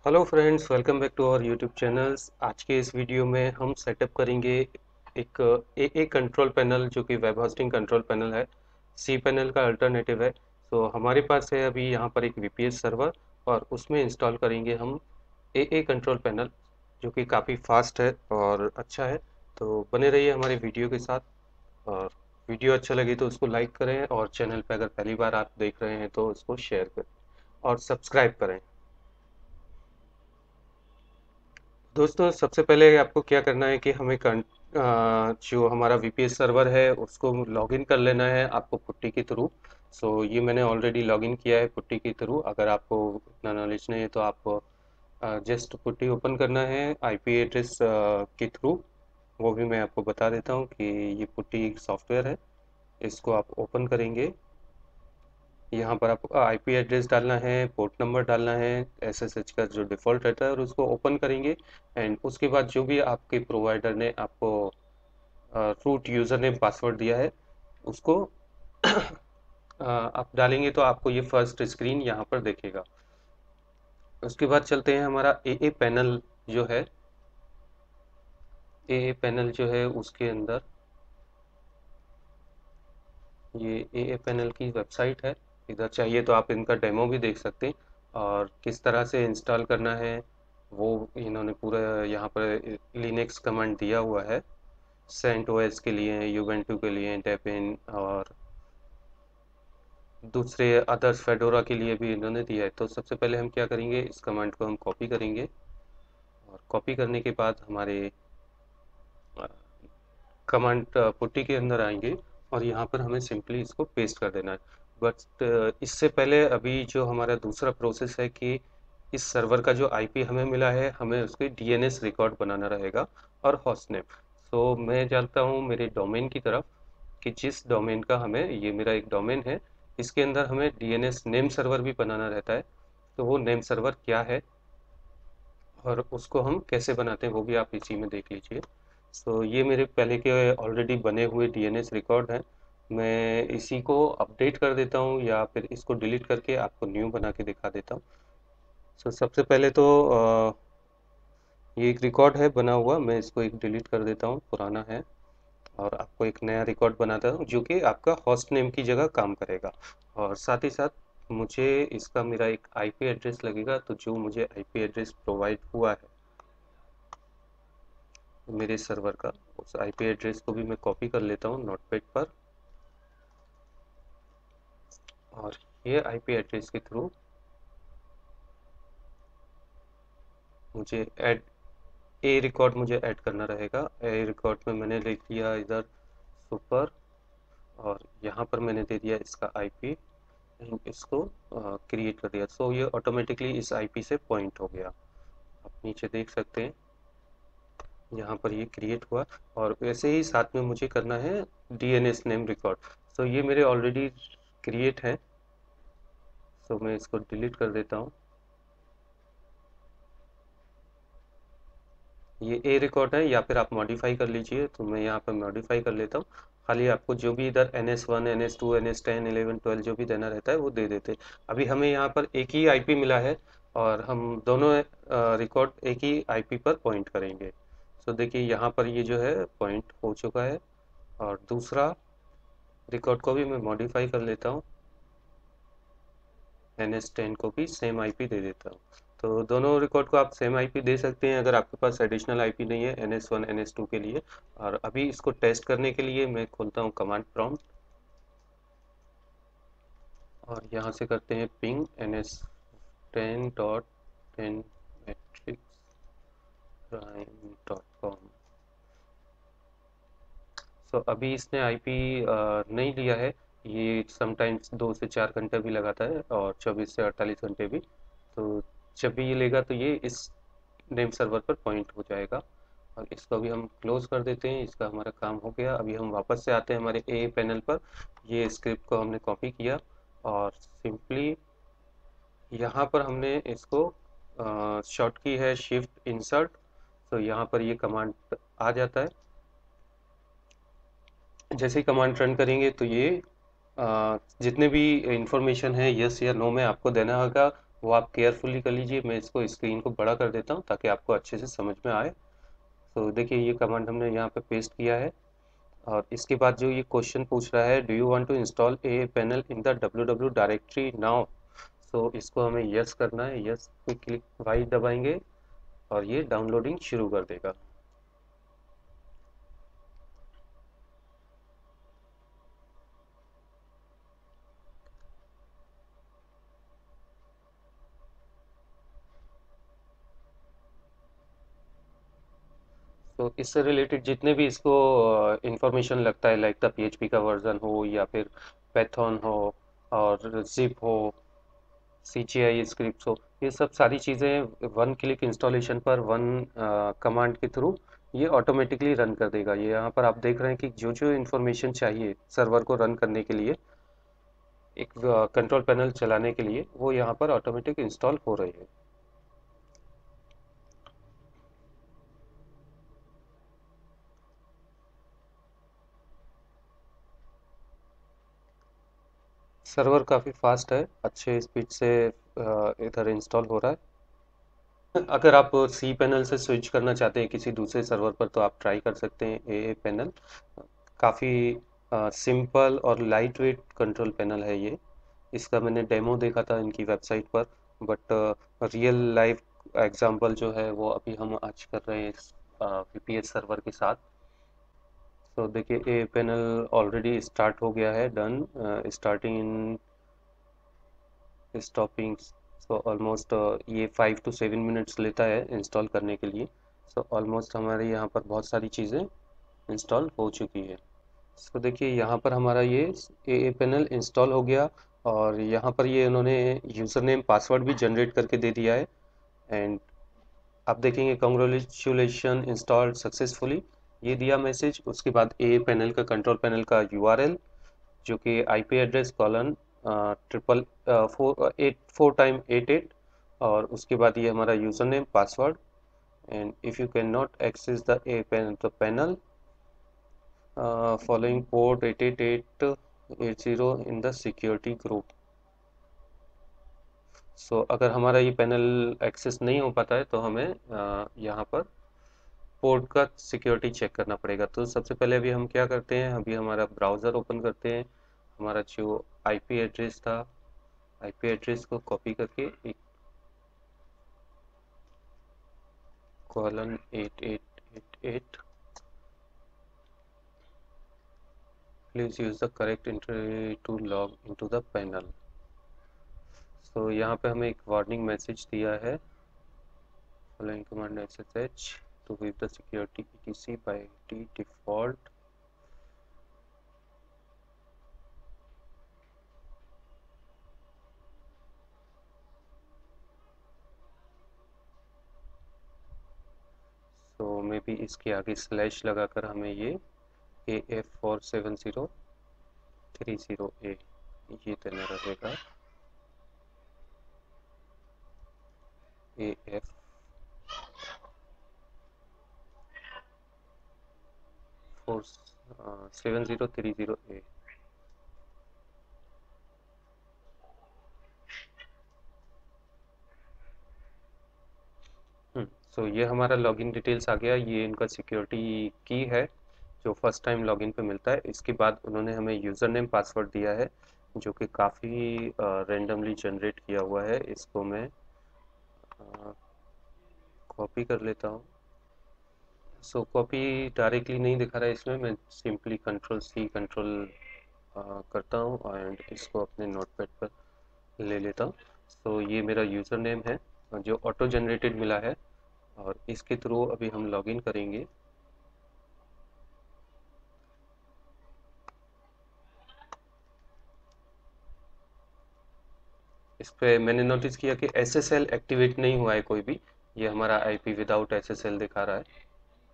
Hello friends, welcome back to our YouTube channels. आज के इस वीडियो में हम सेटअप करेंगे एक ए कंट्रोल पैनल जो कि वेब होस्टिंग कंट्रोल पैनल है। सी पैनल का अल्टरनेटिव है। तो हमारे पास है अभी यहाँ पर एक वीपीएस सर्वर और उसमें इंस्टॉल करेंगे हम ए कंट्रोल पैनल जो कि काफ़ी फास्ट है और अच्छा है। तो बने रहिए हमारे वीडियो के साथ। और वीडियो अच्छा लगे तो उसको लाइक करें और चैनल पर अगर पहली बार आप देख रहे हैं तो उसको शेयर करें और सब्सक्राइब करें। दोस्तों, सबसे पहले आपको क्या करना है कि हमें जो हमारा वीपीएस सर्वर है उसको लॉगिन कर लेना है आपको पुट्टी के थ्रू। सो ये मैंने ऑलरेडी लॉगिन किया है पुट्टी के थ्रू। अगर आपको इतना नॉलेज नहीं है तो आप जस्ट पुट्टी ओपन करना है आईपी एड्रेस के थ्रू। वो भी मैं आपको बता देता हूँ कि ये पुट्टी सॉफ्टवेयर है। इसको आप ओपन करेंगे। यहाँ पर आपको आईपी एड्रेस डालना है, पोर्ट नंबर डालना है, एसएसएच का जो डिफ़ॉल्ट रहता है, और उसको ओपन करेंगे। एंड उसके बाद जो भी आपके प्रोवाइडर ने आपको रूट यूज़र नेम पासवर्ड दिया है उसको आप डालेंगे तो आपको ये फर्स्ट स्क्रीन यहाँ पर देखेगा। उसके बाद चलते हैं हमारा ए पैनल जो है। ए पैनल जो है उसके अंदर ये ए पैनल की वेबसाइट है। इधर चाहिए तो आप इनका डेमो भी देख सकते हैं और किस तरह से इंस्टॉल करना है वो इन्होंने पूरा यहाँ पर लिनक्स कमांड दिया हुआ है। सेंट ओएस के लिए, यूवेंटू के लिए, डेबिन और दूसरे अदर्स फेडोरा के लिए भी इन्होंने दिया है। तो सबसे पहले हम क्या करेंगे, इस कमांड को हम कॉपी करेंगे और कॉपी करने के बाद हमारे कमांड पुट्टी के अंदर आएंगे और यहाँ पर हमें सिंपली इसको पेस्ट कर देना है। बट इससे पहले अभी जो हमारा दूसरा प्रोसेस है कि इस सर्वर का जो आईपी हमें मिला है हमें उसकी डीएनएस रिकॉर्ड बनाना रहेगा और होस्ट नेम। सो मैं जानता हूँ मेरे डोमेन की तरफ कि जिस डोमेन का हमें, ये मेरा एक डोमेन है, इसके अंदर हमें डीएनएस नेम सर्वर भी बनाना रहता है। तो वो नेम सर्वर क्या है और उसको हम कैसे बनाते हैं वो भी आप इसी में देख लीजिए। सो ये मेरे पहले के ऑलरेडी बने हुए डीएनएस रिकॉर्ड हैं। मैं इसी को अपडेट कर देता हूँ या फिर इसको डिलीट करके आपको न्यू बना के दिखा देता हूँ। सो सबसे पहले तो ये एक रिकॉर्ड है बना हुआ, मैं इसको एक डिलीट कर देता हूँ, पुराना है। और आपको एक नया रिकॉर्ड बनाता हूँ जो कि आपका होस्ट नेम की जगह काम करेगा। और साथ ही साथ मुझे इसका मेरा एक आईपी एड्रेस लगेगा। तो जो मुझे आईपी एड्रेस प्रोवाइड हुआ है मेरे सर्वर का, उस आईपी एड्रेस को भी मैं कॉपी कर लेता हूँ नोटपैड पर। और ये आईपी एड्रेस के थ्रू मुझे ऐड ए रिकॉर्ड मुझे ऐड करना रहेगा। ए रिकॉर्ड में मैंने लिख दिया इधर सुपर और यहाँ पर मैंने दे दिया इसका आईपी। इसको क्रिएट कर दिया। सो ये ऑटोमेटिकली इस आईपी से पॉइंट हो गया। आप नीचे देख सकते हैं यहाँ पर ये क्रिएट हुआ। और वैसे ही साथ में मुझे करना है डीएनएस नेम रिकॉर्ड। सो ये मेरे ऑलरेडी क्रिएट है। सो मैं इसको डिलीट कर देता हूँ। ये ए रिकॉर्ड है या फिर आप मॉडिफाई कर लीजिए, तो मैं यहाँ पर मॉडिफाई कर लेता हूँ। खाली आपको जो भी इधर NS1 NS2 NS10 11 12 जो भी देना रहता है वो दे देते। अभी हमें यहाँ पर एक ही आईपी मिला है और हम दोनों रिकॉर्ड एक ही आईपी पर पॉइंट करेंगे। सो देखिए यहाँ पर ये जो है पॉइंट हो चुका है। और दूसरा रिकॉर्ड को भी मैं मॉडिफाई कर लेता हूँ, NS10 को भी सेम आईपी दे देता हूँ। तो दोनों रिकॉर्ड को आप सेम आईपी दे सकते हैं अगर आपके पास एडिशनल आईपी नहीं है NS1 NS2 के लिए। और अभी इसको टेस्ट करने के लिए मैं खोलता हूँ कमांड प्रॉम्प्ट और यहाँ से करते हैं ping NS10.10 matrix prime .com। So अभी इसने आईपी नहीं लिया है। ये समटाइम्स 2 से 4 घंटे भी लगाता है और 24 से 48 घंटे भी। तो जब भी ये लेगा तो ये इस नेम सर्वर पर पॉइंट हो जाएगा। और इसको भी हम क्लोज कर देते हैं। इसका हमारा काम हो गया। अभी हम वापस से आते हैं हमारे ए पैनल पर। ये स्क्रिप्ट को हमने कॉपी किया और सिंपली यहाँ पर हमने इसको शॉर्ट की है शिफ्ट इंसर्ट। तो यहाँ पर ये कमांड आ जाता है। जैसे ही कमांड रन करेंगे तो ये जितने भी इंफॉर्मेशन है यस या नो में आपको देना होगा। वो आप केयरफुली कर लीजिए। मैं इसको स्क्रीन को बड़ा कर देता हूँ ताकि आपको अच्छे से समझ में आए। तो देखिए ये कमांड हमने यहाँ पे पेस्ट किया है। और इसके बाद जो ये क्वेश्चन पूछ रहा है, do you want to install a panel in the www directory now. So इसको हमें यस करना है। यस पे क्लिक वाई दबाएंगे और ये डाउनलोडिंग शुरू कर देगा। तो इससे रिलेटेड जितने भी इसको इंफॉर्मेशन लगता है, लाइक द पीएचपी का वर्जन हो या फिर पैथन हो और जिप हो, सीजीआई स्क्रिप्ट हो, ये सब सारी चीज़ें वन क्लिक इंस्टॉलेशन पर वन कमांड के थ्रू ये ऑटोमेटिकली रन कर देगा। ये यहाँ पर आप देख रहे हैं कि जो जो इन्फॉर्मेशन चाहिए सर्वर को रन करने के लिए, एक कंट्रोल पैनल चलाने के लिए, वो यहाँ पर ऑटोमेटिक इंस्टॉल हो रही है। सर्वर काफ़ी फास्ट है, अच्छे स्पीड से इधर इंस्टॉल हो रहा है। अगर आप सी पैनल से स्विच करना चाहते हैं किसी दूसरे सर्वर पर तो आप ट्राई कर सकते हैं ए पैनल। काफ़ी सिंपल और लाइट वेट कंट्रोल पैनल है ये। इसका मैंने डेमो देखा था इनकी वेबसाइट पर, बट रियल लाइफ एग्जांपल जो है वो अभी हम आज कर रहे हैं इस वीपीएस सर्वर के साथ। तो देखिए ए पैनल ऑलरेडी स्टार्ट हो गया है, done, starting in stopping. So almost ये 5 to 7 मिनट्स लेता है इंस्टॉल करने के लिए। सो ऑलमोस्ट हमारे यहाँ पर बहुत सारी चीज़ें इंस्टॉल हो चुकी है। सो देखिए यहाँ पर हमारा ये ए पैनल इंस्टॉल हो गया। और यहाँ पर ये उन्होंने यूज़र नेम पासवर्ड भी जनरेट करके दे दिया है। एंड आप देखेंगे कंग्रेचुलेशन इंस्टॉल्ड सक्सेसफुली, ये दिया मैसेज। उसके बाद ए पैनल का, कंट्रोल पैनल का यूआरएल, जो कि IP address colon triple 4 time 88। और उसके बाद ये हमारा user name password. And if you can not access the panel following port 88880 in the security group. So अगर हमारा ये पैनल एक्सेस नहीं हो पाता है तो हमें यहाँ पर पोर्ट का सिक्योरिटी चेक करना पड़ेगा। तो सबसे पहले अभी हम क्या करते हैं, अभी हमारा ब्राउज़र ओपन करते हैं। हमारा जो आईपी एड्रेस था, आईपी एड्रेस को कॉपी करके एक colon 8888, please use the correct entry to log into the panel. So यहाँ पे हमें एक वार्निंग मैसेज दिया है, following command SSH to with the security etc by default। So maybe इसके आगे स्लैश लगाकर हमें ये AF47030A ये देना रहेगा। AF 47030A। सो ये हमारा लॉगिन डिटेल्स आ गया। ये इनका सिक्योरिटी की है जो फर्स्ट टाइम लॉगिन पे मिलता है। इसके बाद उन्होंने हमें यूज़र नेम पासवर्ड दिया है जो कि काफ़ी रेंडमली जनरेट किया हुआ है। इसको मैं कॉपी कर लेता हूँ। सो कॉपी डायरेक्टली नहीं दिखा रहा है इसमें, मैं सिंपली कंट्रोल C कंट्रोल करता हूँ एंड इसको अपने नोटपैड पर ले लेता हूँ। सो ये मेरा यूज़र नेम है जो ऑटो जनरेटेड मिला है और इसके थ्रू अभी हम लॉगिन करेंगे। इस पे मैंने नोटिस किया कि SSL एक्टिवेट नहीं हुआ है कोई भी, ये हमारा IP विदाउट SSL दिखा रहा है।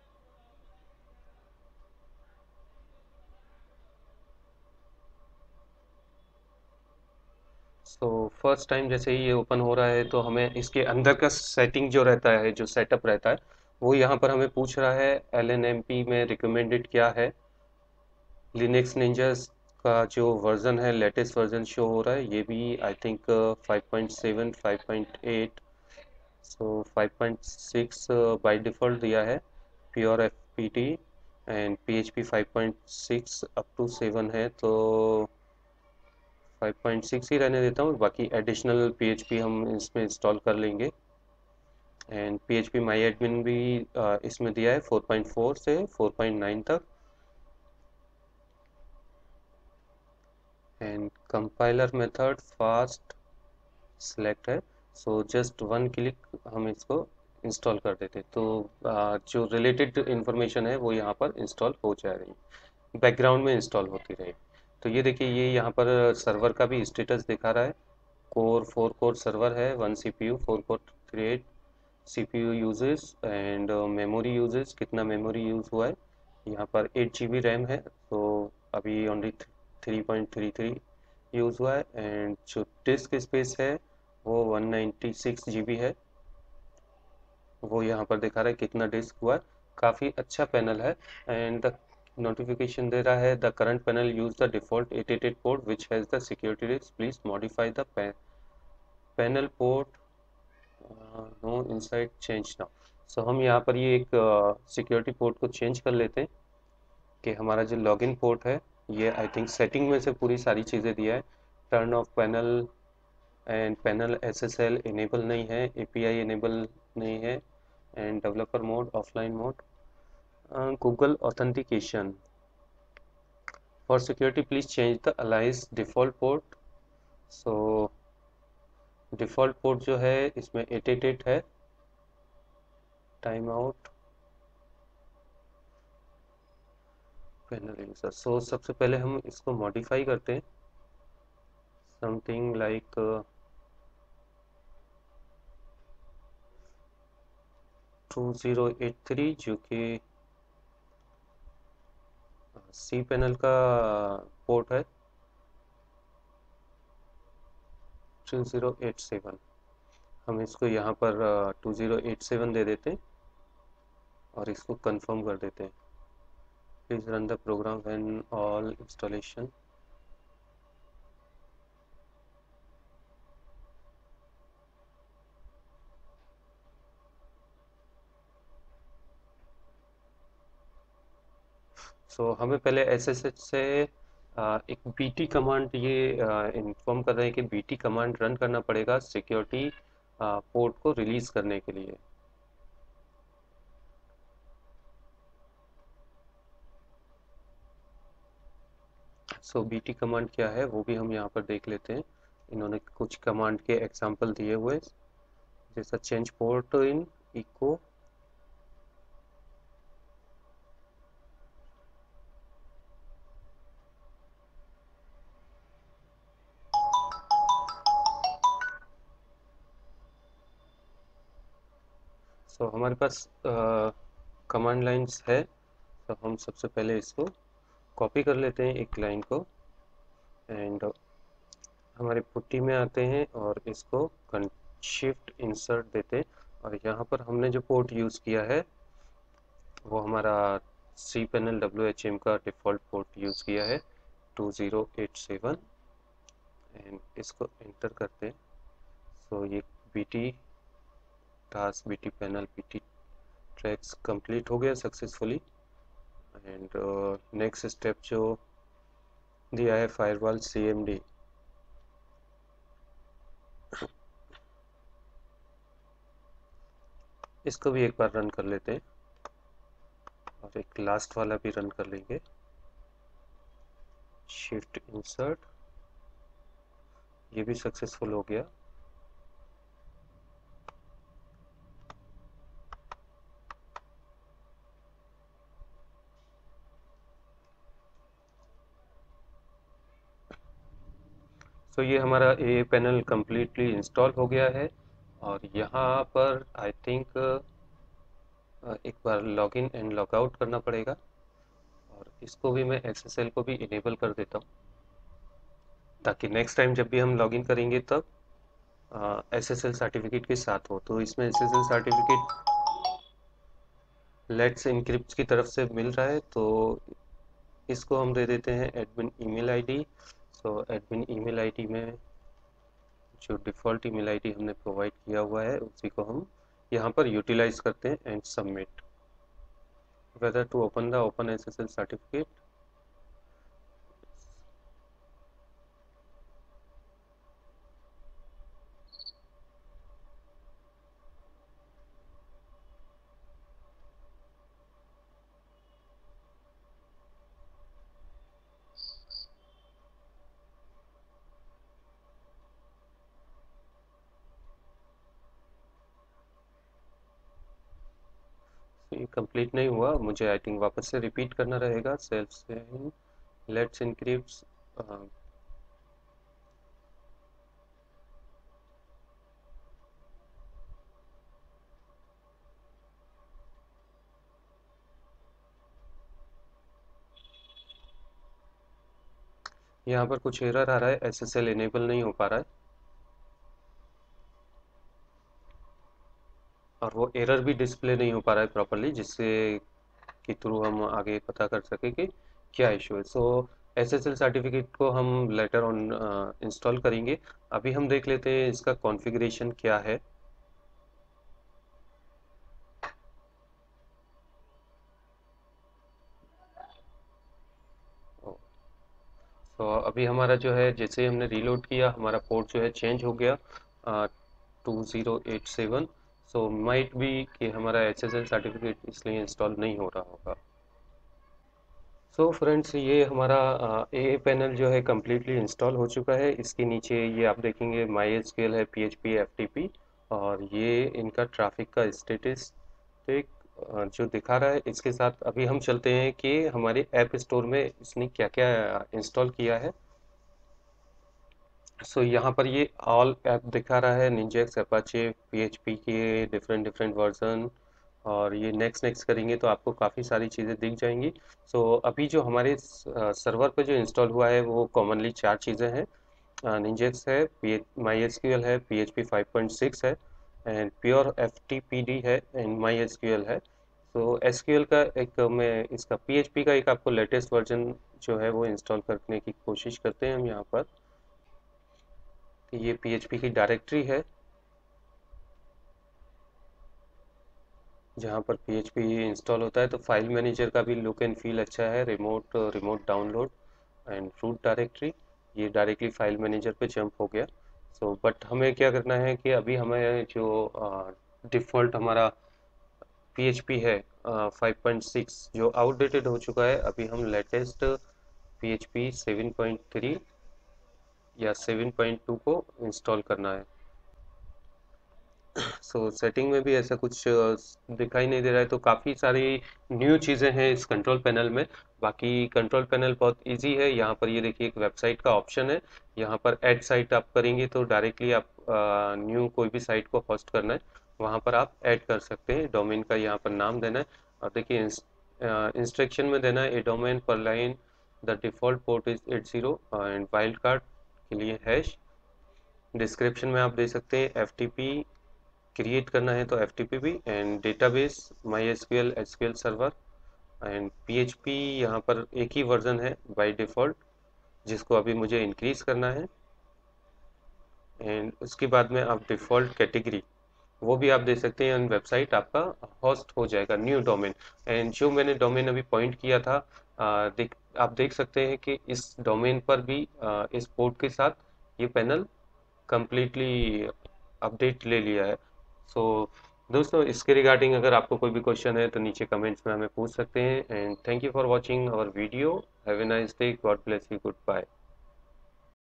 सो फर्स्ट टाइम जैसे ही ये ओपन हो रहा है तो हमें इसके अंदर का सेटिंग जो रहता है, जो सेटअप रहता है, वो यहाँ पर हमें पूछ रहा है LNMP में रिकमेंडेड क्या है। लिनक्स निंजा का जो वर्ज़न है, लेटेस्ट वर्ज़न शो हो रहा है, ये भी I think 5.7 5.8, so 5.6 by default दिया है pure FTP, and PHP 5.6 up to 7 है, तो 5.6 ही रहने देता हूँ, बाकी एडिशनल पीएचपी हम इसमें इंस्टॉल कर लेंगे। एंड पीएचपी माई एडमिन भी इसमें दिया है 4.4 से 4.9 तक। And compiler method fast select है, सो जस्ट वन क्लिक हम इसको इंस्टॉल कर देते, तो जो रिलेटेड इंफॉर्मेशन है वो यहाँ पर इंस्टॉल हो जा रही, बैकग्राउंड में इंस्टॉल होती रहे। तो ये देखिए, ये यहाँ पर सर्वर का भी स्टेटस दिखा रहा है। कोर 4 कोर सर्वर है, 1 CPU, 4 core thread, CPU uses and memory uses, कितना मेमोरी यूज़ हुआ है यहाँ पर 8 GB रैम है, तो अभी ओनली 3.33 यूज़ हुआ है। एंड जो डिस्क स्पेस है वो 196 GB है, वो यहाँ पर दिखा रहा है कितना डिस्क हुआ है। काफ़ी अच्छा पैनल है। एंड द नोटिफिकेशन दे रहा है the current panel use the default 888 port which has the security risk, please modify the panel port, no inside change now. So हम यहाँ पर ये एक सिक्योरिटी पोर्ट को चेंज कर लेते हैं कि हमारा जो लॉगिन पोर्ट है, ये आई थिंक सेटिंग में से पूरी सारी चीज़ें दिया है। Turn off panel and panel SSL enable नहीं है, एपीआई इनेबल नहीं है, and developer mode, offline mode, Google authentication, for security please change the alias default port. So default port जो है इसमें 888 है। Time out panel user, so सबसे पहले हम इसको मॉडिफाई करते हैं, समथिंग लाइक 2083, जो कि सी पैनल का पोर्ट है, 2087। हम इसको यहाँ पर 2087 दे देते हैं और इसको कंफर्म कर देते हैं। Please run the program when all installation. So हमें पहले एसएसएच से एक बीटी कमांड, ये इन्फॉर्म कर रहे हैं कि बीटी कमांड रन करना पड़ेगा सिक्योरिटी पोर्ट को रिलीज करने के लिए। सो बीटी कमांड क्या है वो भी हम यहाँ पर देख लेते हैं। इन्होंने कुछ कमांड के एग्जांपल दिए हुए, जैसा change port in echo, so हमारे पास कमांड लाइंस है, तो हम सबसे पहले इसको कॉपी कर लेते हैं एक लाइन को, एंड हमारे पुट्टी में आते हैं और इसको शिफ्ट इंसर्ट देते हैं, और यहाँ पर हमने जो पोर्ट यूज़ किया है वो हमारा सी पैनल WHM का डिफ़ॉल्ट पोर्ट यूज़ किया है 2087, एंड इसको एंटर करते हैं। सो ये BT task, BT panel, BT tracks complete हो गया सक्सेसफुली। एंड नेक्स्ट स्टेप जो दिया है फायरवॉल CMD, इसको भी एक बार रन कर लेते हैं और एक लास्ट वाला भी रन कर लेंगे, शिफ्ट इंसर्ट, ये भी सक्सेसफुल हो गया। तो ये हमारा ए पैनल कम्प्लीटली इंस्टॉल हो गया है, और यहाँ पर आई थिंक एक बार लॉगिन एंड लॉगआउट करना पड़ेगा, और इसको भी मैं SSL को भी इनेबल कर देता हूँ, ताकि नेक्स्ट टाइम जब भी हम लॉगिन करेंगे तब SSL सर्टिफिकेट के साथ हो। तो इसमें SSL सर्टिफिकेट लेट्स इनक्रिप्ट की तरफ से मिल रहा है, तो इसको हम दे देते हैं admin email ID. So admin email ID में जो डिफ़ॉल्ट ईमेल आईडी हमने प्रोवाइड किया हुआ है उसी को हम यहाँ पर यूटिलाइज करते हैं and submit whether to open the open SSL certificate. ये कंप्लीट नहीं हुआ, मुझे आई थिंक वापस से रिपीट करना रहेगा। सेल्फ से लेट्स इनक्रिप्ट। यहाँ पर कुछ एरर आ रहा है, एसएसएल इनेबल नहीं हो पा रहा है और वो एरर भी डिस्प्ले नहीं हो पा रहा है प्रॉपरली, जिससे के थ्रू हम आगे पता कर सके कि क्या इशू है। सो एसएसएल सर्टिफिकेट को हम लेटर ऑन इंस्टॉल करेंगे। अभी हम देख लेते हैं इसका कॉन्फ़िगरेशन क्या है। तो अभी हमारा जो है, जैसे हमने रीलोड किया हमारा पोर्ट जो है चेंज हो गया 2087। सो माइट बी कि हमारा एसएसएल सर्टिफिकेट इसलिए इंस्टॉल नहीं हो रहा होगा। सो फ्रेंड्स, ये हमारा ए पैनल जो है कम्प्लीटली इंस्टॉल हो चुका है। इसके नीचे ये आप देखेंगे माई एसक्यूएल है, पीएचपी, एफटीपी और ये इनका ट्रैफिक का स्टेटस एक जो दिखा रहा है। इसके साथ अभी हम चलते हैं कि हमारे ऐप स्टोर में इसने क्या क्या इंस्टॉल किया है। सो यहाँ पर ये ऑल ऐप दिखा रहा है, निंजेक्स, अपाचे, पीएचपी के डिफरेंट डिफरेंट वर्जन और ये नेक्स्ट नेक्स्ट करेंगे तो आपको काफ़ी सारी चीज़ें दिख जाएंगी। सो अभी जो हमारे सर्वर पे जो इंस्टॉल हुआ है वो कॉमनली चार चीज़ें हैं। निंजेक्स है, माई एसक्यूएल है, पीएचपी 5.6 है एंड प्योर एफटीपीडी है एंड माई एसक्यूएल है। तो एसक्यूएल का एक मैं इसका पीएचपी का एक आपको लेटेस्ट वर्जन जो है वो इंस्टॉल करने की कोशिश करते हैं हम यहाँ पर। ये पीएचपी की डायरेक्टरी है जहाँ पर पीएचपी इंस्टॉल होता है। तो फाइल मैनेजर का भी लुक एंड फील अच्छा है, remote remote download and root directory, ये डायरेक्टली फाइल मैनेजर पे जंप हो गया। सो बट हमें क्या करना है कि अभी हमें जो डिफ़ॉल्ट हमारा पीएचपी है 5.6 जो आउटडेटेड हो चुका है, अभी हम लेटेस्ट पीएचपी 7.3 या 7.2 को इंस्टॉल करना है। सो सेटिंग में भी ऐसा कुछ दिखाई नहीं दे रहा है, तो काफ़ी सारी न्यू चीज़ें हैं इस कंट्रोल पैनल में। बाकी कंट्रोल पैनल बहुत इजी है। यहाँ पर ये देखिए एक वेबसाइट का ऑप्शन है, यहाँ पर ऐड साइट आप करेंगे तो डायरेक्टली आप न्यू कोई भी साइट को होस्ट करना है वहाँ पर आप ऐड कर सकते हैं। डोमेन का यहाँ पर नाम देना है और देखिए इंस्ट्रक्शन में देना है a domain per line, the default port is 80 and wild card के लिए हैश। डिस्क्रिप्शन में आप दे सकते हैं एफटीपी क्रिएट करना है तो एफटीपी भी and database MySQL, SQL server and PHP यहाँ पर एक ही वर्जन है बाय डिफ़ॉल्ट जिसको अभी मुझे इंक्रीज करना है। एंड उसके बाद में आप डिफ़ॉल्ट कैटेगरी वो भी आप दे सकते हैं एंड वेबसाइट आपका होस्ट हो जाएगा न्यू डोमेन। एंड जो मैंने डोमेन अभी पॉइंट किया था आप देख सकते हैं कि इस डोमेन पर भी इस पोर्ट के साथ ये पैनल completely अपडेट ले लिया है। सो दोस्तों, इसके रिगार्डिंग अगर आपको कोई भी क्वेश्चन है तो नीचे कमेंट्स में हमें पूछ सकते हैं। And thank you for watching our video. Have a nice day, God bless you, good bye.